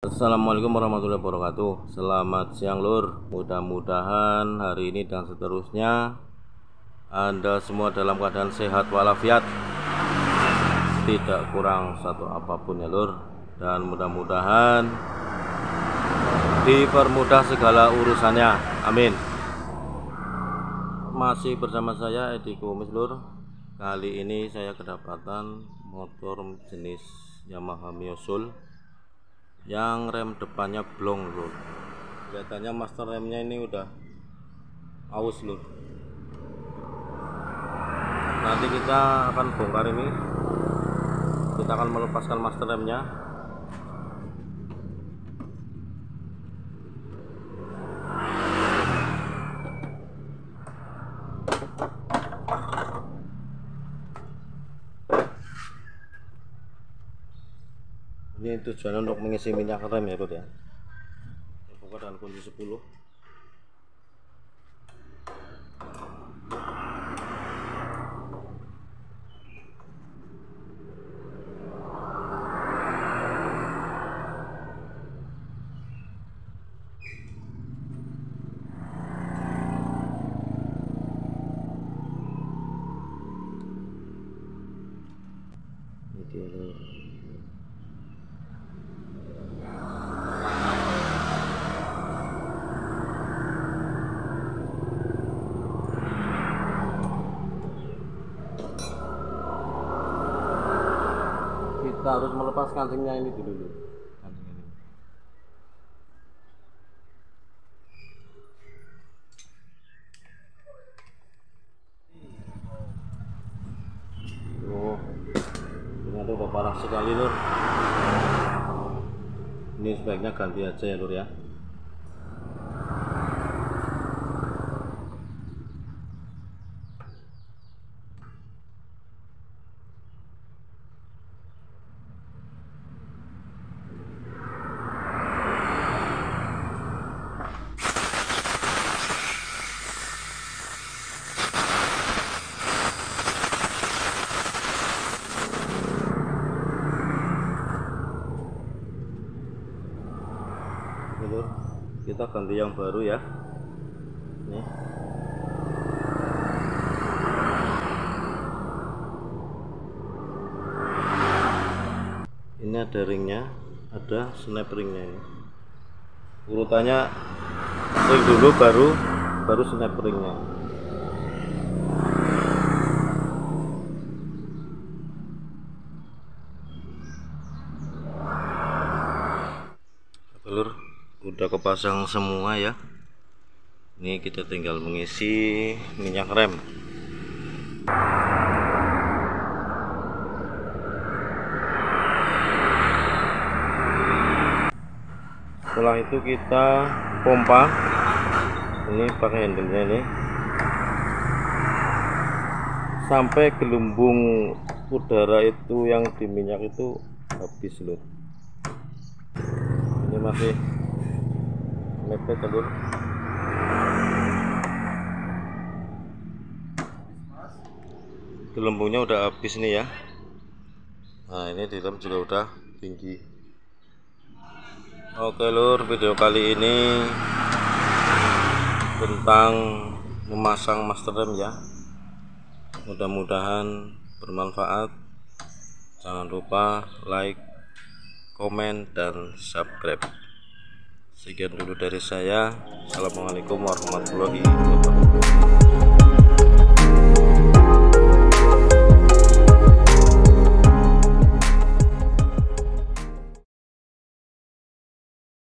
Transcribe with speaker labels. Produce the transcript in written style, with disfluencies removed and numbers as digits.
Speaker 1: Assalamualaikum warahmatullahi wabarakatuh. Selamat siang lur. Mudah-mudahan hari ini dan seterusnya Anda semua dalam keadaan sehat walafiat, tidak kurang satu apapun ya lur. Dan mudah-mudahan dipermudah segala urusannya, amin. Masih bersama saya Edi Kumis lur. Kali ini saya kedapatan motor jenis Yamaha Mio Soul yang rem depannya blong lur. Kelihatannya master remnya ini udah aus lur. Nanti kita akan bongkar ini, kita akan melepaskan master remnya. Ini tujuannya untuk mengisi minyak rem ya lur ya. Buka dengan kunci 10. Ini dia lur. Kita harus melepas kancingnya ini dulu. Kancing ini. Oh, ternyata udah parah sekali lur. Ini sebaiknya ganti aja ya lur ya. Lur, kita ganti yang baru ya. Nih. Ini ada ringnya, ada snap ringnya ini. Urutannya ring dulu baru snap ringnya. Lur, udah kepasang semua ya. Ini kita tinggal mengisi minyak rem. Setelah itu kita pompa. Ini pakai handle-nya ini sampai gelembung udara itu yang di minyak itu habis lur. Ini masih mepet lur. Gelembungnya udah habis nih ya. Nah ini di dalam juga udah tinggi. Oke lur, video kali ini tentang memasang master rem ya. Mudah-mudahan bermanfaat. Jangan lupa like, komen, dan subscribe. Sekian dulu dari saya. Assalamualaikum warahmatullahi wabarakatuh.